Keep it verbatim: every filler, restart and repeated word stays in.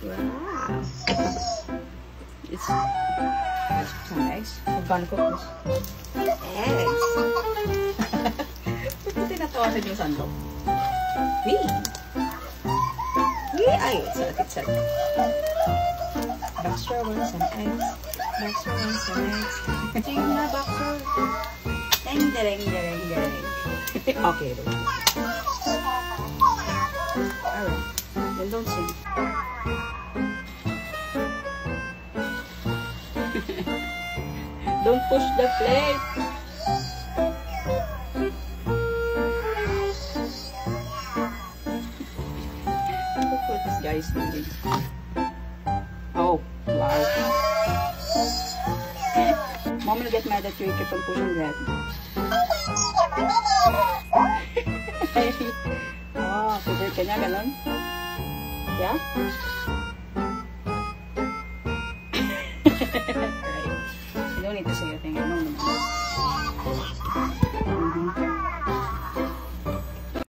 Wow. It's, it's some eggs. We're gonna cook this. Eggs. Ba't tinatawasan yung sandok? Wee! Wee! Ay, it's a, it's a. Baxter wants some eggs. Baxter wants some eggs. Tingin na, Baxter. Ding, ding, ding, ding. Okay, then. Alright. Then don't sing. Don't push the plate. Look what this guy is doing. Oh, wow. Mom will get mad at you if you keep pushing that. Oh, favorite ka niya, ganun? Yeah? Right. You don't need to say a thing. I don't know.